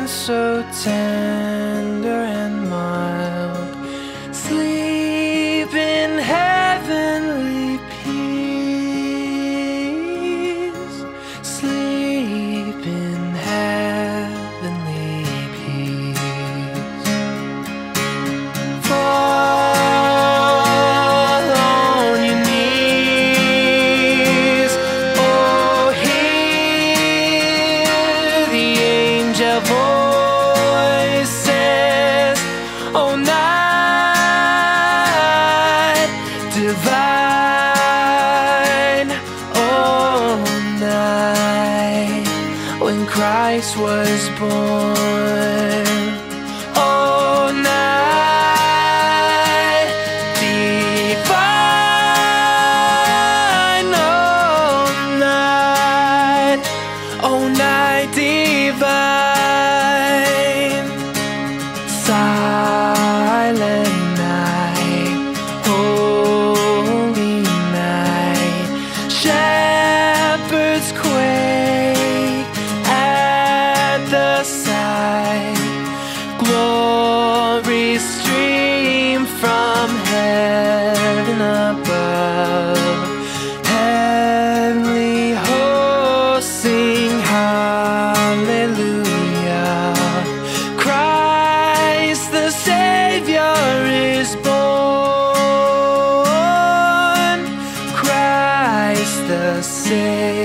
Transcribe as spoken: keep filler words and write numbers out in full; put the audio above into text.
so tender and mild, sleep in heavenly peace, sleep in heavenly peace. Fall on your knees, oh, hear the angel voices, oh, night divine, oh, night when Christ was born, oh, night divine, oh, night, oh, night divine, silent night, holy night, shepherds quake at the sight, glory stream from heaven above, heavenly hosts sing hallelujah, Christ the Savior is born, Christ the Savior